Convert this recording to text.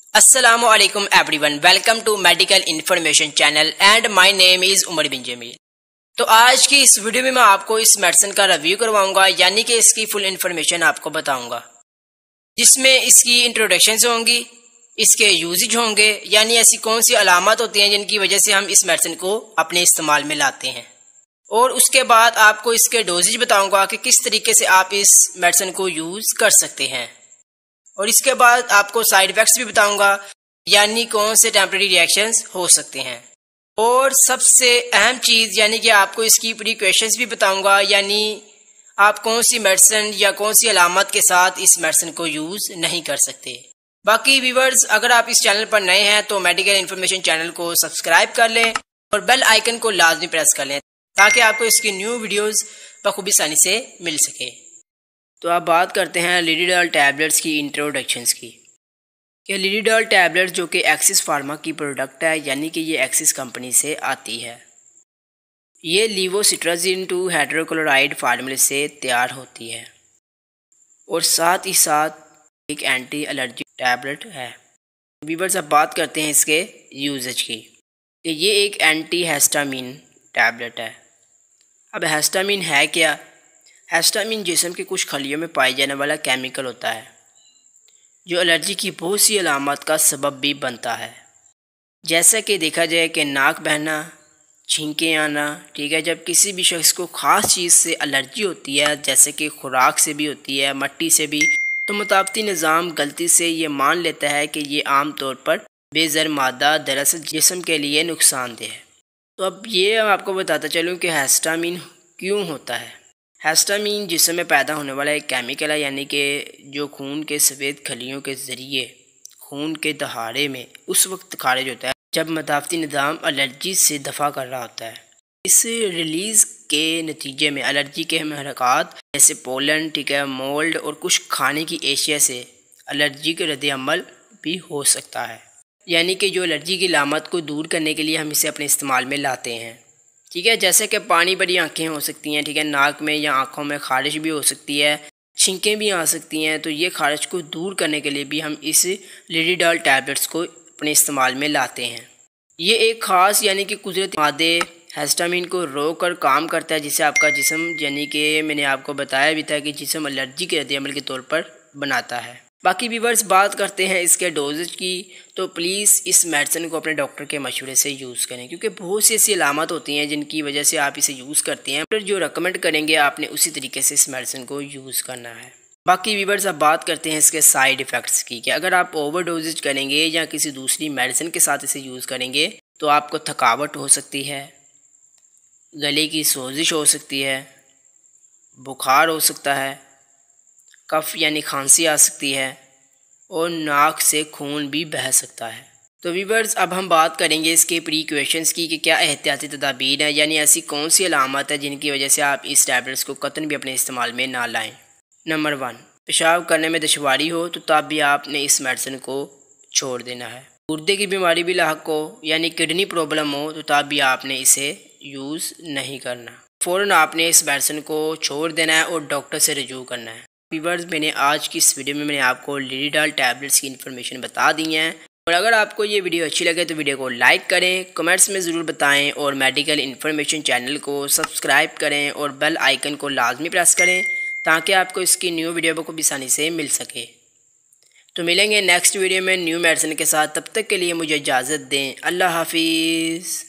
Assalamu alaikum everyone. Welcome to Medical Information Channel and my name is Umar बिन जमील। तो आज की इस वीडियो में मैं आपको इस मेडिसिन का रिव्यू करवाऊंगा, यानी कि इसकी फुल इन्फॉर्मेशन आपको बताऊंगा, जिसमें इसकी इंट्रोडक्शन होंगी, इसके यूजेज होंगे, यानी ऐसी कौन सी अलामत होती हैं जिनकी वजह से हम इस मेडिसिन को अपने इस्तेमाल में लाते हैं, और उसके बाद आपको इसके डोजेज बताऊंगा कि किस तरीके से आप इस मेडिसिन को यूज कर सकते हैं, और इसके बाद आपको साइड इफेक्ट्स भी बताऊंगा, यानी कौन से टेम्परेरी रिएक्शंस हो सकते हैं, और सबसे अहम चीज़ यानी कि आपको इसकी प्रिकॉशंस भी बताऊंगा, यानी आप कौन सी मेडिसिन या कौन सी अलामत के साथ इस मेडिसिन को यूज़ नहीं कर सकते। बाकी व्यूअर्स, अगर आप इस चैनल पर नए हैं तो मेडिकल इन्फॉर्मेशन चैनल को सब्सक्राइब कर लें और बेल आइकन को लाजमी प्रेस कर लें ताकि आपको इसकी न्यू वीडियोज़ बखूबी आसानी से मिल सके। तो आप बात करते हैं लिडिडॉल टैबलेट्स की इंट्रोडक्शंस की। कि लिडिडॉल टैबलेट्स जो कि एक्सिस फार्मा की प्रोडक्ट है, यानी कि ये एक्सिस कंपनी से आती है। ये लीवोसिट्राजिन 2 हाइड्रोक्लोराइड फार्मूले से तैयार होती है और साथ ही साथ एक एंटी एलर्जी टैबलेट है। व्यूअर्स, अब बात करते हैं इसके यूजेज की। कि ये एक एंटी हिस्टामिन टैबलेट है। अब हिस्टामिन है क्या? हिस्टामिन जिस्म के कुछ खलियों में पाए जाने वाला केमिकल होता है जो एलर्जी की बहुत सी अलामत का सबब भी बनता है। जैसा कि देखा जाए कि नाक बहना, छींकें आना, ठीक है, जब किसी भी शख्स को ख़ास चीज़ से एलर्जी होती है, जैसे कि खुराक से भी होती है, मट्टी से भी, तो मुताबिती निज़ाम गलती से ये मान लेता है कि ये आम तौर पर बेज़र मादा दरअसल जिस्म के लिए नुकसानदेह है। तो अब ये आपको बताता चलूँ कि हिस्टामिन क्यों होता है। हिस्टामिन जिस्म में पैदा होने वाला एक केमिकल है, यानी कि जो खून के सफ़ेद खलियों के ज़रिए खून के दहाड़े में उस वक्त खारिज होता है जब मुदाफ़ती निज़ाम एलर्जी से दफ़ा कर रहा होता है। इस रिलीज़ के नतीजे में एलर्जी के महरक़ात जैसे पोलन, ठीक है, मोल्ड और कुछ खाने की एशिया से एलर्जी के रद्द-ए-अमल भी हो सकता है। यानी कि जो एलर्जी की लामत को दूर करने के लिए हम इसे अपने इस्तेमाल में लाते हैं, ठीक है। जैसे कि पानी भरी आंखें हो सकती हैं, ठीक है, नाक में या आंखों में खारिश भी हो सकती है, छींकें भी आ सकती हैं, तो ये खारिश को दूर करने के लिए भी हम इस लिडिडॉल टैबलेट्स को अपने इस्तेमाल में लाते हैं। ये एक ख़ास यानी कि कुदरती मादे हिस्टामिन को रोक कर काम करता है, जिससे आपका जिस्म, यानी कि मैंने आपको बताया भी था कि जिस्म एलर्जी के रद्द-ए-अमल के तौर पर बनाता है। बाकी व्यूअर्स, बात करते हैं इसके डोजेज की। तो प्लीज़ इस मेडिसिन को अपने डॉक्टर के मशवरे से यूज़ करें, क्योंकि बहुत सी ऐसी अलामत होती हैं जिनकी वजह से आप इसे यूज़ करते हैं, फिर जो रेकमेंड करेंगे आपने उसी तरीके से इस मेडिसिन को यूज़ करना है। बाकी व्यूअर्स, अब बात करते हैं इसके साइड इफ़ेक्ट्स की। कि अगर आप ओवर डोजेज करेंगे या किसी दूसरी मेडिसिन के साथ इसे यूज़ करेंगे तो आपको थकावट हो सकती है, गले की सोजिश हो सकती है, बुखार हो सकता है, कफ यानी खांसी आ सकती है, और नाक से खून भी बह सकता है। तो व्यूअर्स, अब हम बात करेंगे इसके प्रिकॉशंस की कि क्या एहतियाती तदाबीर है, यानी ऐसी कौन सी अलामत है जिनकी वजह से आप इस टैबलेट्स को कतन भी अपने इस्तेमाल में ना लाएं। नंबर 1, पेशाब करने में दुश्वारी हो तो तब भी आपने इस मेडिसिन को छोड़ देना है। गुर्दे की बीमारी भी लाहक हो, यानी किडनी प्रॉब्लम हो, तो तब भी आपने इसे यूज़ नहीं करना। फ़ौरन आपने इस मेडिसिन को छोड़ देना है और डॉक्टर से रजू करना है। व्यूअर्स, मैंने आज की इस वीडियो में मैंने आपको लिडिडॉल टैबलेट्स की इन्फॉर्मेशन बता दी है, और अगर आपको ये वीडियो अच्छी लगे तो वीडियो को लाइक करें, कमेंट्स में ज़रूर बताएं, और मेडिकल इन्फॉर्मेशन चैनल को सब्सक्राइब करें और बेल आइकन को लाजमी प्रेस करें ताकि आपको इसकी न्यू वीडियो को आसानी से मिल सके। तो मिलेंगे नेक्स्ट वीडियो में न्यू मेडिसिन के साथ। तब तक के लिए मुझे इजाज़त दें। अल्लाह हाफिज़।